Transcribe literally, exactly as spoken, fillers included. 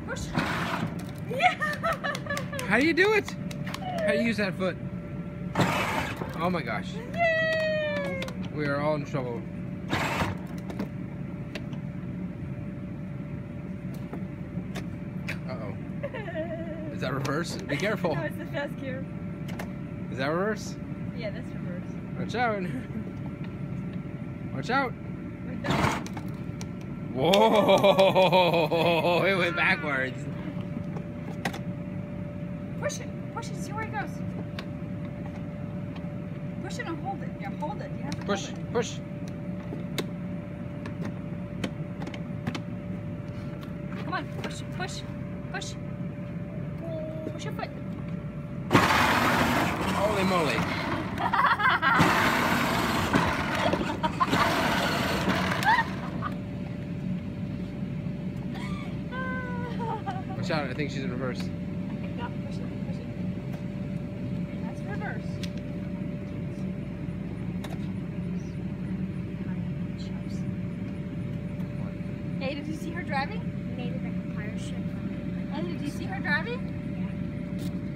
Push. Yeah. How do you do it? How do you use that foot? Oh my gosh. Yay. We are all in trouble. Uh-oh. Is that reverse? Be careful. No, it's the fast gear. Is that reverse? Yeah, that's reverse. Watch out. Watch out. Wait, that- Whoa! It went backwards. Push it. Push it. See where it goes. Push it and hold it. Yeah, hold it. You have to Push, hold it. push. Come on. Push, push, push. Push your foot. Holy moly. Watch out, I think she's in reverse. No, push it, push it. That's reverse. Hey, did you see her driving? Made it like a pirate ship. Hey, did you see her driving?